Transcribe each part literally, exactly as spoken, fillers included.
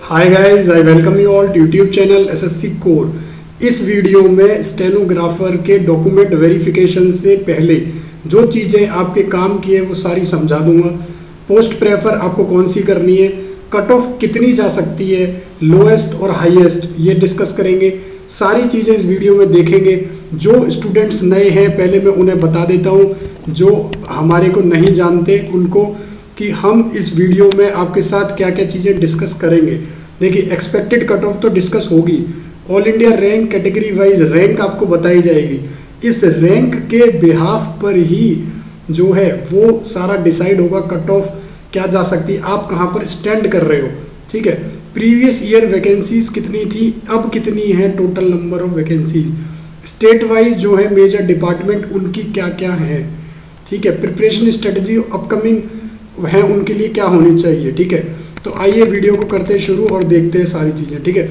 Hi guys, I welcome you all to YouTube channel SSC core. इस video में stenographer के document verification से पहले जो चीज़ें आपके काम की है वो सारी समझा दूंगा। पोस्ट प्रेफर आपको कौन सी करनी है, कट ऑफ कितनी जा सकती है, लोएस्ट और हाईएस्ट ये डिस्कस करेंगे। सारी चीज़ें इस वीडियो में देखेंगे। जो स्टूडेंट्स नए हैं पहले मैं उन्हें बता देता हूँ, जो हमारे को नहीं जानते उनको, कि हम इस वीडियो में आपके साथ क्या क्या चीज़ें डिस्कस करेंगे। देखिए, एक्सपेक्टेड कट ऑफ तो डिस्कस होगी, all India rank category wise rank आपको बताई जाएगी। इस रैंक के बिहाफ पर ही जो है वो सारा डिसाइड होगा कट ऑफ क्या जा सकती है, आप कहाँ पर स्टैंड कर रहे हो। ठीक है, प्रीवियस ईयर वैकेंसीज कितनी थी, अब कितनी है total number of vacancies, state wise जो है मेजर डिपार्टमेंट उनकी क्या क्या है। ठीक है, प्रिपरेशन स्ट्रेटजी अपकमिंग है उनके लिए क्या होनी चाहिए। ठीक है, तो आइए वीडियो को करते हैं शुरू और देखते हैं सारी चीज़ें। ठीक है,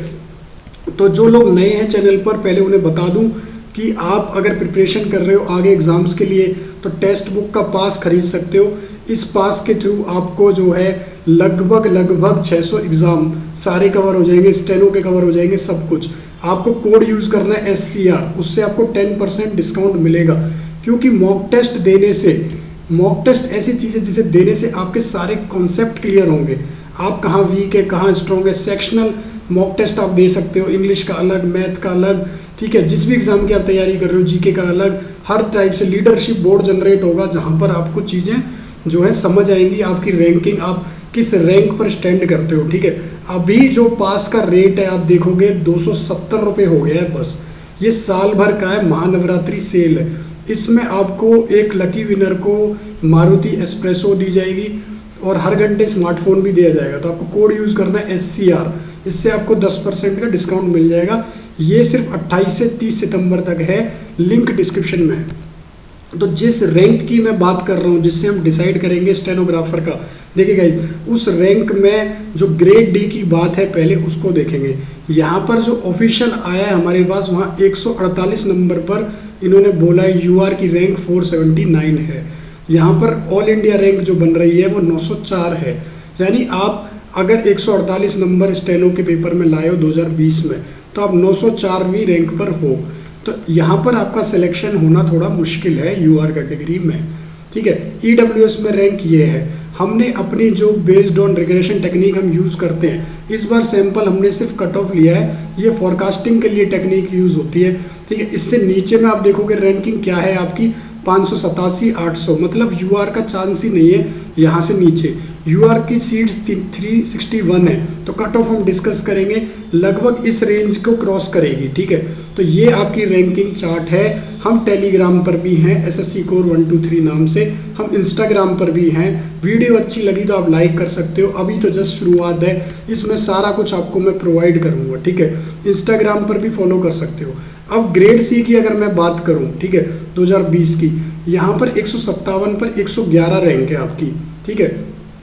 तो जो लोग नए हैं चैनल पर, पहले उन्हें बता दूं कि आप अगर प्रिपरेशन कर रहे हो आगे एग्जाम्स के लिए तो टेक्स्ट बुक का पास खरीद सकते हो। इस पास के थ्रू आपको जो है लगभग लगभग छह सौ एग्ज़ाम सारे कवर हो जाएंगे, स्टेनो के कवर हो जाएंगे, सब कुछ। आपको कोड यूज़ करना है एस सी आर, उससे आपको टेन परसेंट डिस्काउंट मिलेगा। क्योंकि मॉक टेस्ट देने से, मॉक टेस्ट ऐसी चीज़ है जिसे देने से आपके सारे कॉन्सेप्ट क्लियर होंगे, आप कहाँ वीक है कहाँ स्ट्रॉन्ग है। सेक्शनल मॉक टेस्ट आप दे सकते हो, इंग्लिश का अलग, मैथ का अलग। ठीक है, जिस भी एग्जाम की आप तैयारी कर रहे हो, जीके का अलग, हर टाइप से लीडरशिप बोर्ड जनरेट होगा जहाँ पर आपको चीज़ें जो है समझ आएंगी, आपकी रैंकिंग, आप किस रैंक पर स्टैंड करते हो। ठीक है, अभी जो पास का रेट है आप देखोगे दो सौ सत्तर रुपये हो गया है बस। ये साल भर का है, महानवरात्रि सेल है। इसमें आपको एक लकी विनर को मारुति एस्प्रेसो दी जाएगी और हर घंटे स्मार्टफोन भी दिया जाएगा। तो आपको कोड यूज़ करना है एस सी आर, इससे आपको दस परसेंट का डिस्काउंट मिल जाएगा। ये सिर्फ अट्ठाईस से तीस सितंबर तक है, लिंक डिस्क्रिप्शन में है। तो जिस रैंक की मैं बात कर रहा हूँ, जिससे हम डिसाइड करेंगे स्टेनोग्राफर का, देखिए गाइस, उस रैंक में जो ग्रेड डी की बात है पहले उसको देखेंगे। यहाँ पर जो ऑफिशियल आया है हमारे पास, वहाँ एक सौ अड़तालीस नंबर पर इन्होंने बोला है यू आर की रैंक चार सौ उन्यासी है। यहाँ पर ऑल इंडिया रैंक जो बन रही है वो नौ सौ चार है। यानी आप अगर एक सौ अड़तालीस नंबर स्टेनो के पेपर में लाए हो दो हज़ार बीस में, तो आप नौ सौ चारवीं रैंक पर हो। तो यहाँ पर आपका सिलेक्शन होना थोड़ा मुश्किल है यूआर कैटेगरी में। ठीक है, ईडब्ल्यूएस में रैंक ये है। हमने अपनी जो बेस्ड ऑन रिग्रेशन टेक्निक हम यूज़ करते हैं, इस बार सैंपल हमने सिर्फ कट ऑफ लिया है, ये फॉरकास्टिंग के लिए टेक्निक यूज़ होती है। ठीक है, इससे नीचे में आप देखोगे रैंकिंग क्या है आपकी, पाँच सौ सतासी, आठ सौ, मतलब यूआर का चांस ही नहीं है। यहाँ से नीचे यूआर की सीट्स तीन सौ इकसठ है, तो कट ऑफ हम डिस्कस करेंगे, लगभग इस रेंज को क्रॉस करेगी। ठीक है, तो ये आपकी रैंकिंग चार्ट है। हम टेलीग्राम पर भी हैं SSC core one two three नाम से, हम इंस्टाग्राम पर भी हैं। वीडियो अच्छी लगी तो आप लाइक कर सकते हो, अभी तो जस्ट शुरुआत है, इसमें सारा कुछ आपको मैं प्रोवाइड करूँगा। ठीक है, इंस्टाग्राम पर भी फॉलो कर सकते हो। अब ग्रेड सी की अगर मैं बात करूँ, ठीक है, दो हज़ार बीस की, यहाँ पर एक सौ सत्तावन पर एक सौ ग्यारह रैंक है आपकी। ठीक है,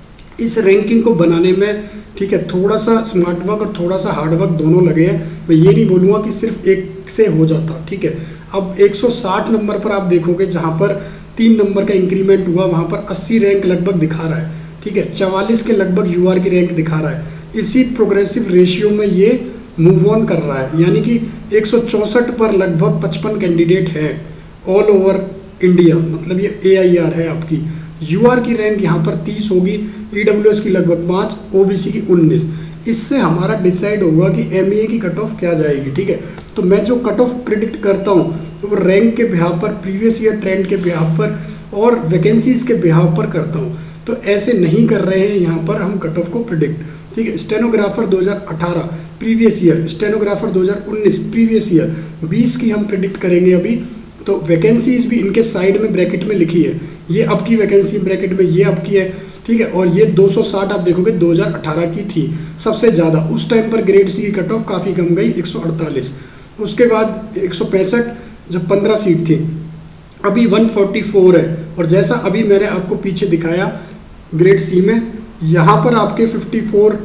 इस रैंकिंग को बनाने में, ठीक है, थोड़ा सा स्मार्ट वर्क और थोड़ा सा हार्ड वर्क दोनों लगे हैं। मैं ये नहीं बोलूँगा कि सिर्फ एक से हो जाता। ठीक है, अब एक सौ साठ नंबर पर आप देखोगे जहाँ पर तीन नंबर का इंक्रीमेंट हुआ, वहाँ पर अस्सी रैंक लगभग दिखा रहा है। ठीक है, चवालीस के लगभग यूआर की रैंक दिखा रहा है। इसी प्रोग्रेसिव रेशियो में ये मूव ऑन कर रहा है, यानी कि एक सौ चौंसठ पर लगभग पचपन कैंडिडेट हैं ऑल ओवर इंडिया, मतलब ये ए आई आर है आपकी। यूआर की रैंक यहाँ पर तीस होगी, ईडब्ल्यूएस की लगभग पाँच, ओबीसी की उन्नीस। इससे हमारा डिसाइड होगा कि एमईए की कट ऑफ क्या जाएगी। ठीक है, तो मैं जो कट ऑफ प्रिडिक्ट करता हूँ वो रैंक के बिहाव पर, प्रीवियस ईयर ट्रेंड के बिहाव पर और वैकेंसीज के बिहाव पर करता हूँ। तो ऐसे नहीं कर रहे हैं यहाँ पर हम कट ऑफ को प्रिडिक्ट। ठीक है, स्टेनोग्राफर दो हज़ार अठारह प्रीवियस ईयर, स्टेनोग्राफर दो हज़ार उन्नीस प्रीवियस ईयर, बीस की हम प्रिडिक्ट करेंगे अभी। तो वैकेंसीज भी इनके साइड में ब्रैकेट में लिखी है, ये अब की वैकेंसी ब्रैकेट में ये अब की है। ठीक है, और ये दो सौ साठ आप देखोगे दो हज़ार अठारह की थी सबसे ज़्यादा। उस टाइम पर ग्रेड सी की कट ऑफ काफ़ी कम गई, एक सौ अड़तालीस। उसके बाद एक सौ पैंसठ जब पंद्रह सीट थी, अभी एक सौ चौवालीस है। और जैसा अभी मैंने आपको पीछे दिखाया ग्रेड सी में, यहाँ पर आपके चौवन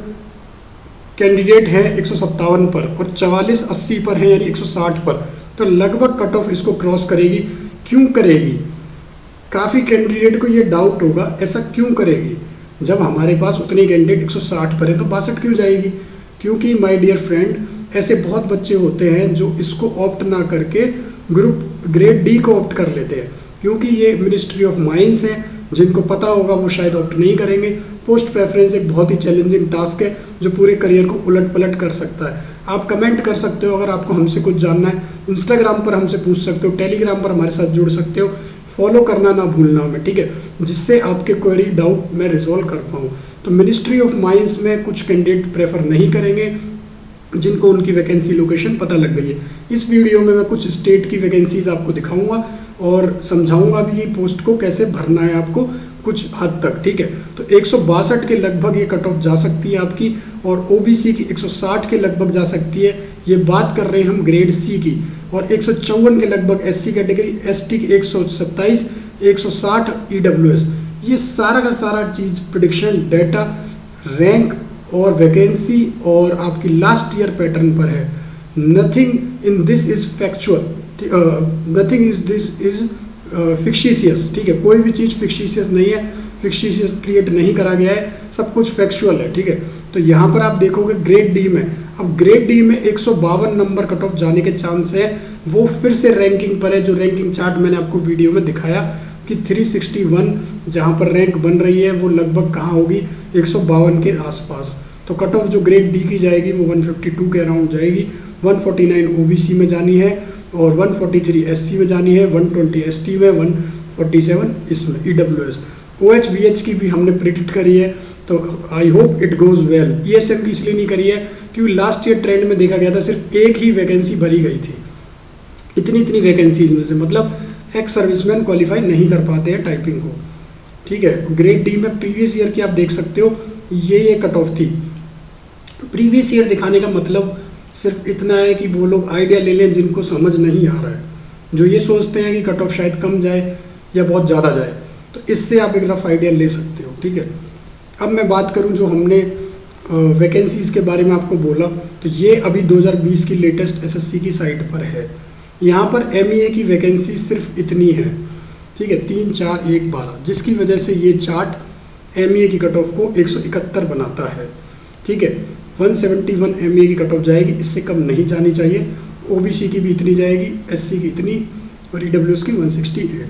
कैंडिडेट हैं एक सौ सत्तावन पर और चवालीस अस्सी पर हैं, यानी एक सौ साठ पर। तो लगभग कट ऑफ इसको क्रॉस करेगी। क्यों करेगी? काफ़ी कैंडिडेट को ये डाउट होगा, ऐसा क्यों करेगी? जब हमारे पास उतने कैंडिडेट एक सौ साठ पर है तो बासठ क्यों जाएगी? क्योंकि माय डियर फ्रेंड, ऐसे बहुत बच्चे होते हैं जो इसको ऑप्ट ना करके ग्रुप ग्रेड डी को ऑप्ट कर लेते हैं, क्योंकि ये मिनिस्ट्री ऑफ माइंस है। जिनको पता होगा वो शायद ऑप्ट नहीं करेंगे। पोस्ट प्रेफरेंस एक बहुत ही चैलेंजिंग टास्क है जो पूरे करियर को उलट पलट कर सकता है। आप कमेंट कर सकते हो अगर आपको हमसे कुछ जानना है, इंस्टाग्राम पर हमसे पूछ सकते हो, टेलीग्राम पर हमारे साथ जुड़ सकते हो। फॉलो करना ना भूलना हमें, ठीक है, जिससे आपके क्वेरी डाउट मैं रिजॉल्व कर पाऊँ। तो मिनिस्ट्री ऑफ माइंस में कुछ कैंडिडेट प्रेफर नहीं करेंगे जिनको उनकी वैकेंसी लोकेशन पता लग गई है। इस वीडियो में मैं कुछ स्टेट की वैकेंसीज आपको दिखाऊंगा और समझाऊंगा भी ये पोस्ट को कैसे भरना है आपको कुछ हद तक, ठीक है। तो एक सौ बासठ के लगभग ये कट ऑफ जा सकती है आपकी, और ओबीसी की एक सौ साठ के लगभग जा सकती है। ये बात कर रहे हैं हम ग्रेड सी की। और एक सौ चौवन के लगभग एससी कैटेगरी, एसटी की एक सौ सत्ताईस, एक सौ साठ ईडब्ल्यूएस। ये सारा का सारा चीज़ प्रेडिक्शन डाटा, रैंक और वैकेंसी और आपकी लास्ट ईयर पैटर्न पर है। Nothing in this is factual, nothing is this is fictitious, ठीक है। कोई भी चीज़ फिक्शिशियस नहीं है, फिक्शिशियस क्रिएट नहीं करा गया है, सब कुछ फैक्चुअल है, ठीक है। तो यहाँ पर आप देखोगे ग्रेड डी में, अब ग्रेड डी में एक सौ बावन नंबर कट ऑफ जाने के चांस है। वो फिर से रैंकिंग पर है, जो रैंकिंग चार्ट मैंने आपको वीडियो में दिखाया कि तीन सौ इकसठ जहाँ पर रैंक बन रही है वो लगभग कहाँ होगी, एक सौ बावन के आसपास। तो कट ऑफ जो ग्रेड डी की जाएगी वो एक सौ बावन के अराउंड जाएगी। एक सौ उनचास ओबीसी में जानी है और एक सौ तैंतालीस एससी में जानी है, एक सौ बीस एसटी में, एक सौ सैंतालीस इसमें ईडब्ल्यूएस। ओएच वीएच की भी हमने प्रिडिक्ट करी है, तो I hope it goes well. ESM की इसलिए नहीं करी है क्योंकि लास्ट ईयर ट्रेंड में देखा गया था सिर्फ एक ही वैकेंसी भरी गई थी इतनी इतनी वैकेंसीज में से, मतलब एक्स सर्विसमैन क्वालिफाई नहीं कर पाते हैं टाइपिंग को, ठीक है। ग्रेड डी में प्रीवियस ईयर की आप देख सकते हो, ये ये कट ऑफ थी। प्रीवियस ईयर दिखाने का मतलब सिर्फ इतना है कि वो लोग आइडिया ले लें जिनको समझ नहीं आ रहा है, जो ये सोचते हैं कि कट ऑफ शायद कम जाए या बहुत ज़्यादा जाए, तो इससे आप एक रफ आइडिया ले सकते हो, ठीक है। अब मैं बात करूं जो हमने वैकेंसीज़ के बारे में आपको बोला, तो ये अभी दो हज़ार बीस की लेटेस्ट एसएससी की साइट पर है। यहाँ पर एमईए की वैकेंसी सिर्फ इतनी है, ठीक है, तीन चार एक बारह, जिसकी वजह से ये चार्ट एमईए की कट ऑफ को एक सौ इकहत्तर बनाता है, ठीक है। एक सौ इकहत्तर एमईए की कट ऑफ जाएगी, इससे कम नहीं जानी चाहिए। ओबीसी की भी इतनी जाएगी, एससी की इतनी और ईडब्ल्यूएस की एक सौ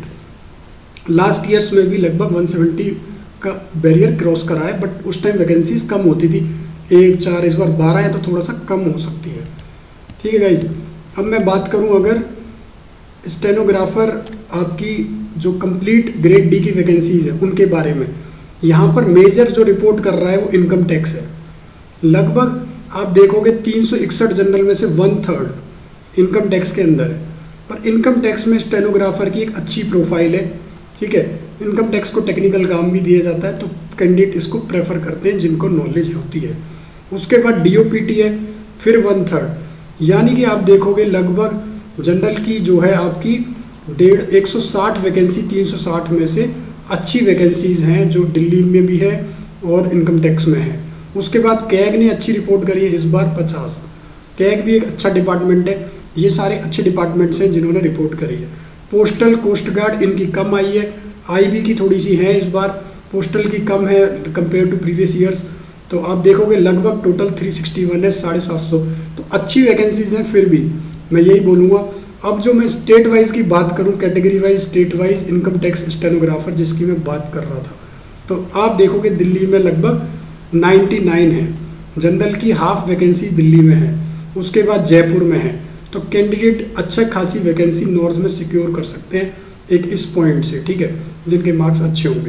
अड़सठ। लास्ट ईयर्स में भी लगभग एक सौ सत्तर का बैरियर क्रॉस करा है, बट उस टाइम वैकेंसीज कम होती थी, एक चार, इस बार बारह है तो थोड़ा सा कम हो सकती है, ठीक है गाइज। अब मैं बात करूं अगर स्टेनोग्राफर आपकी जो कंप्लीट ग्रेड डी की वैकेंसीज है उनके बारे में, यहाँ पर मेजर जो रिपोर्ट कर रहा है वो इनकम टैक्स है। लगभग आप देखोगे तीन सौ इकसठ जनरल में से वन थर्ड इनकम टैक्स के अंदर है, और इनकम टैक्स में स्टेनोग्राफर की एक अच्छी प्रोफाइल है, ठीक है। इनकम टैक्स को टेक्निकल काम भी दिया जाता है, तो कैंडिडेट इसको प्रेफर करते हैं जिनको नॉलेज होती है। उसके बाद डीओपीटी है, फिर वन थर्ड, यानी कि आप देखोगे लगभग जनरल की जो है आपकी डेढ़ एक सौ साठ वैकेंसी, तीन सौ साठ में से अच्छी वैकेंसीज हैं जो दिल्ली में भी है और इनकम टैक्स में है। उसके बाद कैग ने अच्छी रिपोर्ट करी है इस बार पचास। कैग भी एक अच्छा डिपार्टमेंट है, ये सारे अच्छे डिपार्टमेंट्स हैं जिन्होंने रिपोर्ट करी है। पोस्टल, कोस्ट गार्ड इनकी कम आई है, आईबी की थोड़ी सी है इस बार, पोस्टल की कम है कंपेयर टू प्रीवियस ईयर्स। तो आप देखोगे लगभग टोटल तीन सौ इकसठ है, साढ़े सात सौ, तो अच्छी वैकेंसीज हैं। फिर भी मैं यही बोलूँगा। अब जो मैं स्टेट वाइज की बात करूँ, category wise, state wise income tax stenographer जिसकी मैं बात कर रहा था, तो आप देखोगे दिल्ली में लगभग निन्यानवे है, जनरल की हाफ वैकेंसी दिल्ली में है, उसके बाद जयपुर में है। तो कैंडिडेट अच्छा खासी वैकेंसी नॉर्थ में सिक्योर कर सकते हैं एक इस पॉइंट से, ठीक है, जिनके मार्क्स अच्छे होंगे।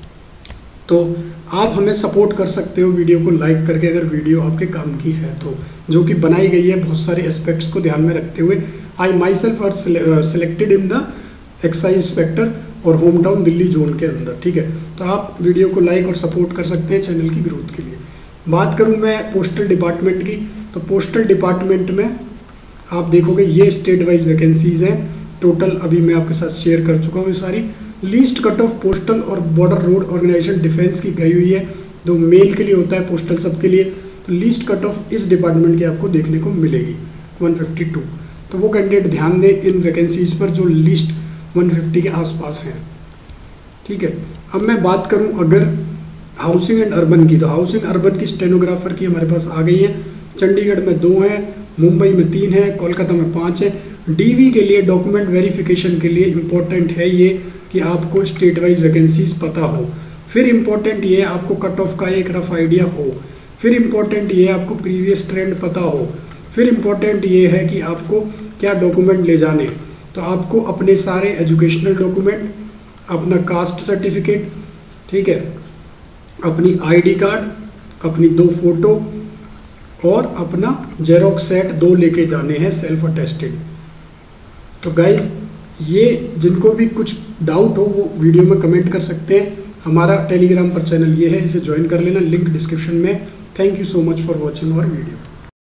तो आप हमें सपोर्ट कर सकते हो वीडियो को लाइक करके, अगर वीडियो आपके काम की है तो, जो कि बनाई गई है बहुत सारे एस्पेक्ट्स को ध्यान में रखते हुए। I myself are selected in the excise inspector और होम टाउन दिल्ली जोन के अंदर, ठीक है। तो आप वीडियो को लाइक और सपोर्ट कर सकते हैं चैनल की ग्रोथ के लिए। बात करूं मैं पोस्टल डिपार्टमेंट की, तो पोस्टल डिपार्टमेंट में आप देखोगे ये स्टेट वाइज वैकेंसीज हैं टोटल, अभी मैं आपके साथ शेयर कर चुका हूँ ये सारी। लीस्ट कट ऑफ पोस्टल और बॉर्डर रोड ऑर्गेनाइजेशन डिफेंस की गई हुई है, जो मेल के लिए होता है, पोस्टल सब के लिए। तो लीस्ट कट ऑफ इस डिपार्टमेंट की आपको देखने को मिलेगी एक सौ बावन। तो वो कैंडिडेट ध्यान दें इन वैकेंसीज पर जो लीस्ट एक सौ पचास के आसपास हैं, ठीक है। अब मैं बात करूं अगर हाउसिंग एंड अर्बन की, तो हाउसिंग अर्बन की स्टेनोग्राफर की हमारे पास आ गई है। चंडीगढ़ में दो हैं, मुंबई में तीन है, कोलकाता में पाँच है। डीवी के लिए डॉक्यूमेंट वेरिफिकेशन के लिए इम्पोर्टेंट है ये कि आपको स्टेट वाइज वैकेंसीज पता हो। फिर इम्पोर्टेंट ये आपको कट ऑफ का एक रफ आइडिया हो। फिर इम्पोर्टेंट ये आपको प्रीवियस ट्रेंड पता हो। फिर इम्पोर्टेंट ये है कि आपको क्या डॉक्यूमेंट ले जाने। तो आपको अपने सारे एजुकेशनल डॉक्यूमेंट, अपना कास्ट सर्टिफिकेट, ठीक है, अपनी आईडी कार्ड, अपनी दो फोटो और अपना जेरोक्स सेट दो लेके जाने हैं सेल्फ अटेस्टेड। तो गाइज ये जिनको भी कुछ डाउट हो वो वीडियो में कमेंट कर सकते हैं। हमारा टेलीग्राम पर चैनल ये है, इसे ज्वाइन कर लेना, लिंक डिस्क्रिप्शन में। Thank you so much for watching our video.